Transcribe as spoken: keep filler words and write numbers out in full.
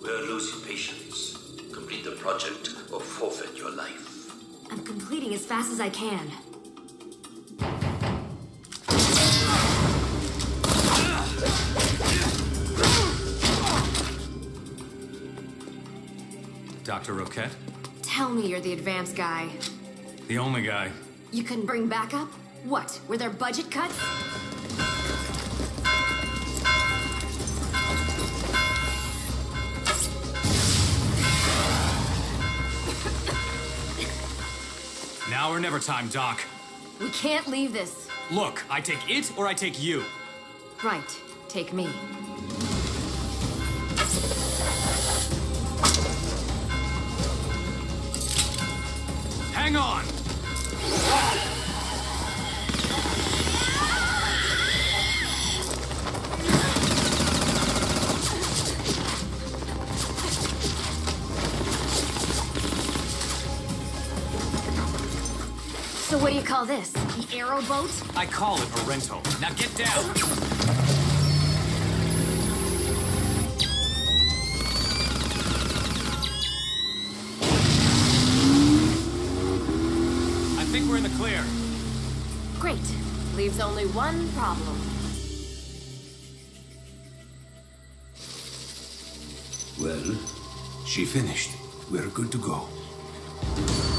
We're losing patience. Complete the project or forfeit your life. I'm completing as fast as I can. Doctor Roquette? Tell me you're the advanced guy. The only guy. You couldn't bring backup? What, were there budget cuts? Now or never time, Doc. We can't leave this. Look, I take it or I take you. Right, take me. Hang on! So what do you call this? The arrow boat? I call it a rental. Now get down! I think we're in the clear. Great. Leaves only one problem. Well, she finished. We're good to go.